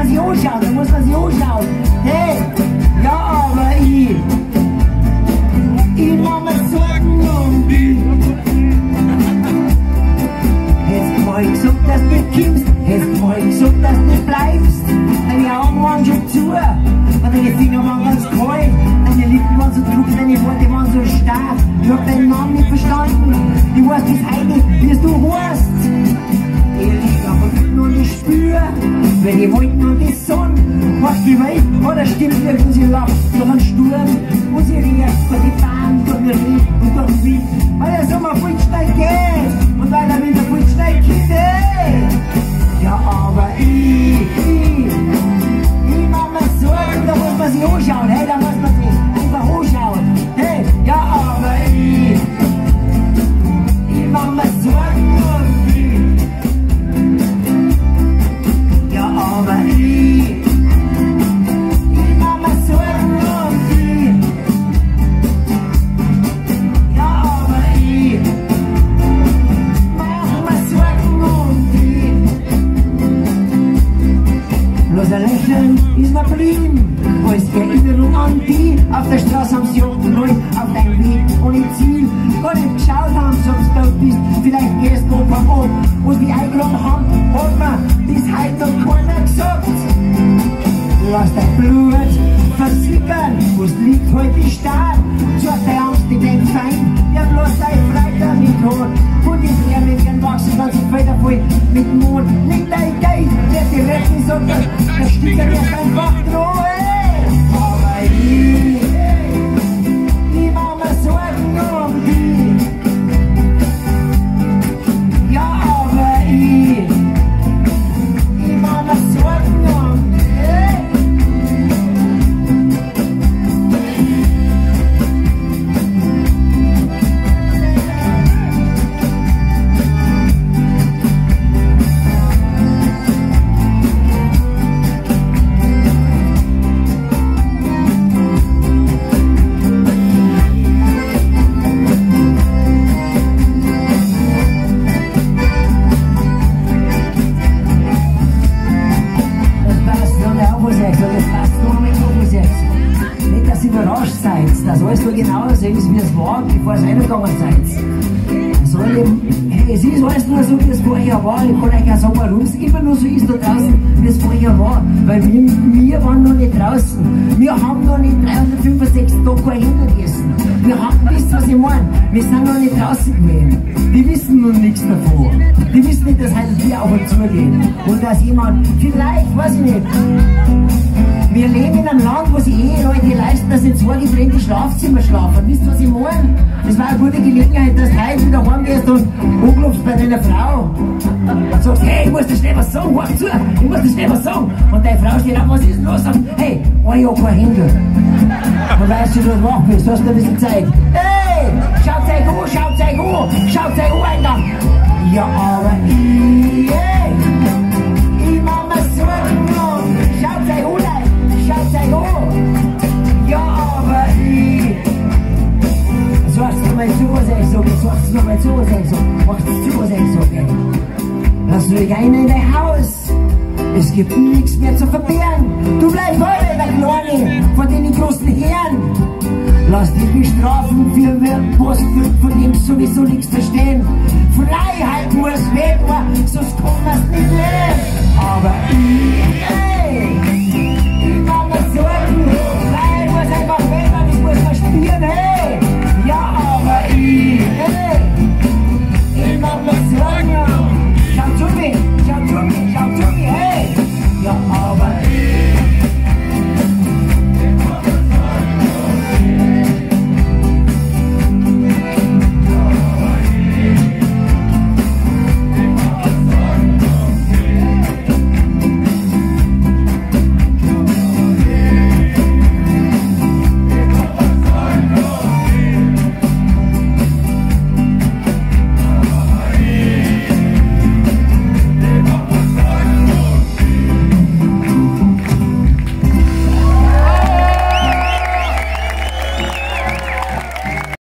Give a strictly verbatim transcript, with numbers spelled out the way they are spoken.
sich anschauen, da muss man sich anschauen. Hey, ja, aber ich, ich mach mir Sorgen um dich. Jetzt hab ich gesagt, dass du kommst, jetzt hab ich gesagt, dass du bleibst. Deine Augen waren schon zu, und deine Finger waren ganz kalt, deine Lippen waren so druck, deine Worte waren so stark. Ich hab deinen Namen nicht verstanden, ich weiß bis heute nicht, wie du heißt. Ich aber ich noch nicht spür, wenn ich wollte nur die Sonne, was die Welt oder stimmt irgendwo sie lacht durch einen Sturm und sie riecht durch die Bahn, durch den Regen und durch den Wind, weil der Sommer voll schnell geht und weil der Winter voll schnell geht. Ja, aber ich, ich, ich mach mir Sorgen, da muss man sich anschauen, hey, da muss man sich einfach anschauen, hey, ja, aber ich, ich mach mir Sorgen um dich. Aber ich, ich mach mir Sorgen um dich. Ja, aber ich mach mir Sorgen um dich. Bloß ein Lächeln ist mir blieben, als Erinnerung an die. Auf der Straße haben sie unten auf deinem Weg ohne Ziel. Gar nicht geschaut haben, so ob du dort bist. Vielleicht gehst du oben ab. Und wie eingeladen haben, hat mir das heute noch keiner gesagt. Lass dein Blut versickern, wo's liegt heute die Stadt. Schau deine Angst in den Feind, ja bloß dein Freude an den Tod. Und die Ärmchen wachsen ganz Felder voll mit Mond. Nicht dein Geld, der die retten sagt, der Sticker ist einfach Drohe. Aber ich, ich mach mir Sorgen um dich. Ja, aber ich, ich mach mir Sorgen um dich. Dass alles so genau so ist, wie es war, bevor es reingegangen seid. So, hey, es ist alles nur so, wie es vorher war. Ich kann euch auch sagen, warum es immer nur so ist da draußen, wie es vorher war. Weil wir, wir waren noch nicht draußen. Wir haben noch nicht dreihundertfünfundsechzig Tage kein Händler gegessen. Wir haben, wisst was ich meine? Wir sind noch nicht draußen gewesen. Die wissen noch nichts davon. Die wissen nicht, dass heute wir auf und zu gehen. Und dass jemand, vielleicht, weiß ich nicht, wir leben in einem Land, wo sich Eheleute leisten, dass in zwei getrennte Schlafzimmer schlafen. Wisst ihr, was ich meine? Das war eine gute Gelegenheit, dass du heute wieder heimgehst und anklopfst bei deiner Frau und sagst, hey, ich muss dir schnell was sagen, hör zu, ich muss dir schnell was sagen. Und deine Frau steht auf, was ist denn los? Und hey, ein Jahr kein Händel. Und weißt du, du wach bist, hast du ein bisschen Zeit. Hey, schaut euch an, schaut euch an, schaut euch an, Alter. Ja, aber ich, hey, ich mach mir Sorgen um, schaut euch an, Alter. Schaut euch an! Ja, aber ich... Sagst du mal zu, was ich sage, sagst du mal zu, was ich sage, machst du zu, was ich sage. Lass ruhig ein in dein Haus, es gibt nichts mehr zu verwehren. Du bleibst heute der Kleine von den großen Herren. Lass dich bestrafen für was du von dem sowieso nichts verstehen. Freiheit muss weg, sonst kann man's nicht leben. Aber ich...